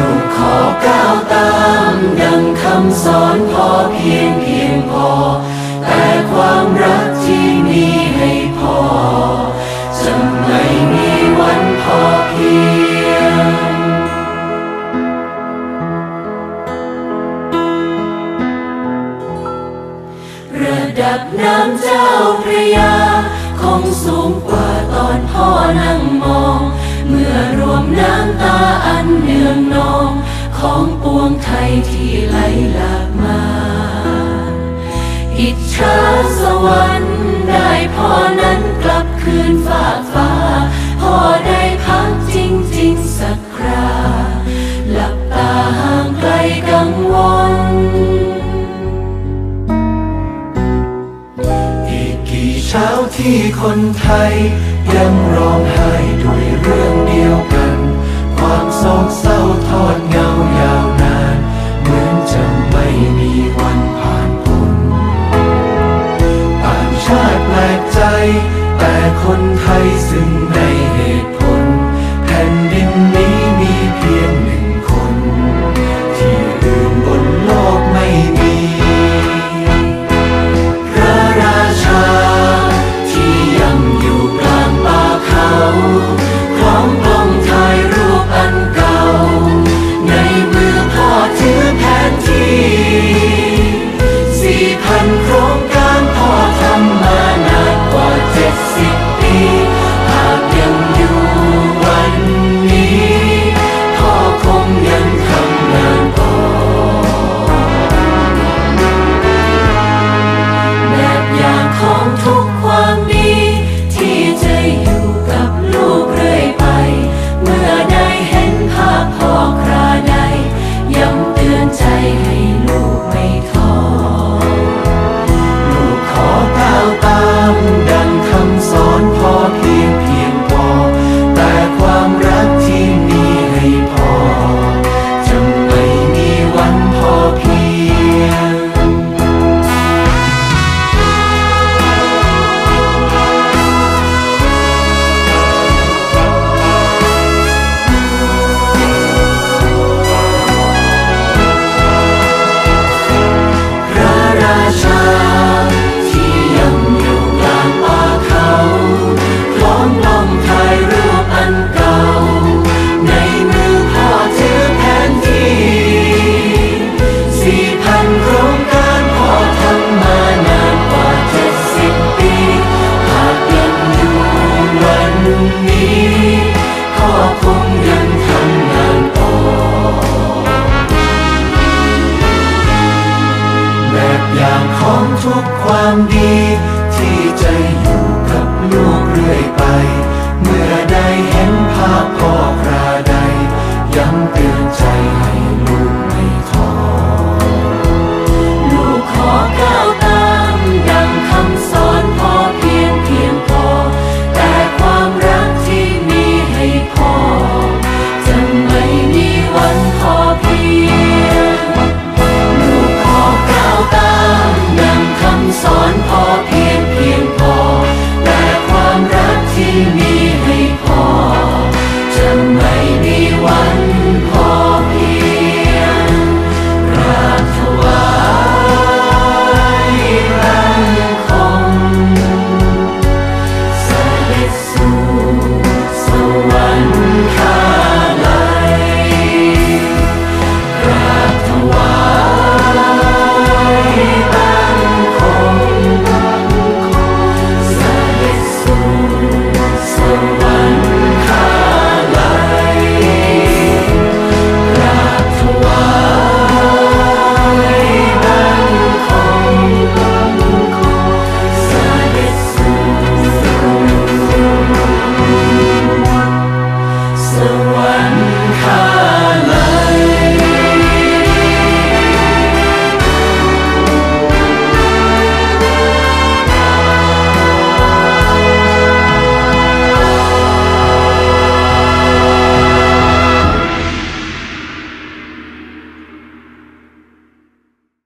กขอก้าวตามดังคำสอนพอเพียงพอแต่ความรักที่มีให้พอจะไม่มีวันพอเพียงระดับน้ำเจ้าพระยาคงสูงกว่าตอนพ่อนั่งมองเมื่อรวมน้ำตาอันเนืองนองของปวงไทยที่ไหลหลากมาอิจฉาสวรรค์ได้พ่อนั้นกลับคืนฝากฟ้าพ่อได้พักจริงสักคราหลับตาห่างไกลกังวลอีกกี่เช้าที่คนไทยยังร้องไห้ด้วยเรื่องเดียวกันความโศกเศร้าทอดเงายาวนานเหมือนจะไม่มีวันผ่านพ้นต่างชาติแปลกใจแต่คนไทยซึ่งในเหตุผลแผ่นดินนี้มีเพียงหนึ่งคนที่อื่นบนโลกไม่มีพระราชาที่ยังอยู่กลางป่าเขาคล้องกล้องถ่ายรูปอันเก่าในมือพ่อถือแผนที่4,000 โครงการพ่อทำมานานกว่า70 ปีหากยังอยู่วันนี้พ่อคงยังทำงานต่อแบบอย่างของทุกความดีที่จะอยู่กับลูกเรื่อยไปเมื่อได้เห็นภาพพ่อคราใดย้ำเตือนใจให้ลูกไม่ท้อลูกขอก้าวตามดังคำสอนพอเพียงพอแต่ความรักที่มีให้พอจะไม่มีวันพอเพียงพระราชาที่ยังอยู่กลางป่าเขาคล้องกล้องถ่ายรูปอันเก่าในมือพ่อถือแผนที่4,000 โครงการพ่อทำมานานกว่า70 ปีหากยังอยู่วันนี้พ่อคงยังทำงานต่อแบบอย่างของทุกความดีที่จะอยู่กับลูกเรื่อยไปเมื่อได้เห็นภาพพ่อคราใดย้ำเตือนใจให้ลูกไม่ท้อ